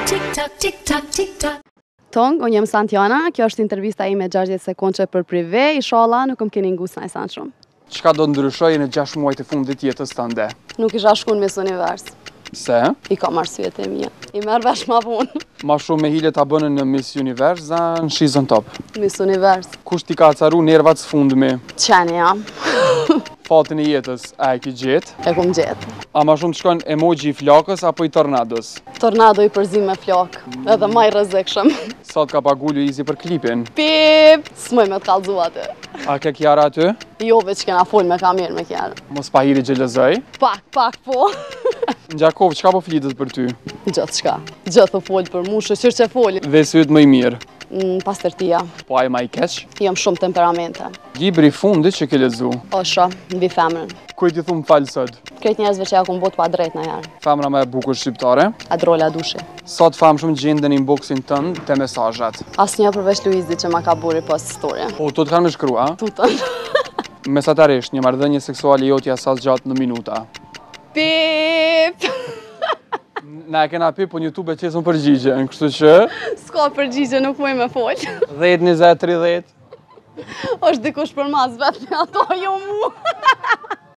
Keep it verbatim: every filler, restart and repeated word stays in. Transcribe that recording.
Tik-tak, tik-tak, tik-tak. Tong, unë jem Santiana, kjo është intervista ime gjashtëdhjetë sekondë për prive, inshallah nuk më keni ngus në ajsan shumë. Çka do ndryshoj në gjashtë muajt e fundit të jetës tënde? Nuk isha shku në Miss Univers. Se? I kam arsyet e mia. I merr vesh ma vonë. Ma shumë me hile ta bënë në Miss Universe za në She's on Top. Miss Univers. Kush t'i ka acaru nervat s'fundmi? Qeni jam. Fatin e jetës, a e ki gjetë? E kum gjetë. A ma shumë të shkojnë emoji i flakës apo i tornados? Tornado i përzim me flak, edhe ma i rrezikshëm. Sa t'ka pagu Luizi për klipin? Pip! S'moj me t'kallzu aty. A ke Kiara aty? Jo, veç kena fol me kamerë me kjerë. Mos pa hiri gjelëzoj? Pak, pak po. Në Gjakov, qka po flitet për ty? Gjithë shka. Gjithë o fol për mu, shëshirë që foli. Dhe syt më i mirë? Mm, pastërtia. Po a i ma i keq? Jam shumë temperamente. Libri i fundit që ke lexu? Osha, mbi femrën. Kuj ti thumë falë sot? Kretë njerëzve që ja kum bot pa drejt në herë. Femra me bukur shqiptare? Adrola dushi. Sa të famë shumë gjenden inboxin tënë të mesazhat? Asnjë përveç Luizit që ma ka buri post story. Po, tu të kanë me shkrua? Tutën. Mesatarisht, një marrëdhënie seksuale jotja sa zgjat në minuta? Pip! Na e kena pip, po në YouTube e qesën përgjigje, në kështu që... S'ka përgjigje, nuk muj me fol. dhjetë, njëzet, tridhjetë. është dikush për mas vetë me ato, jo mu.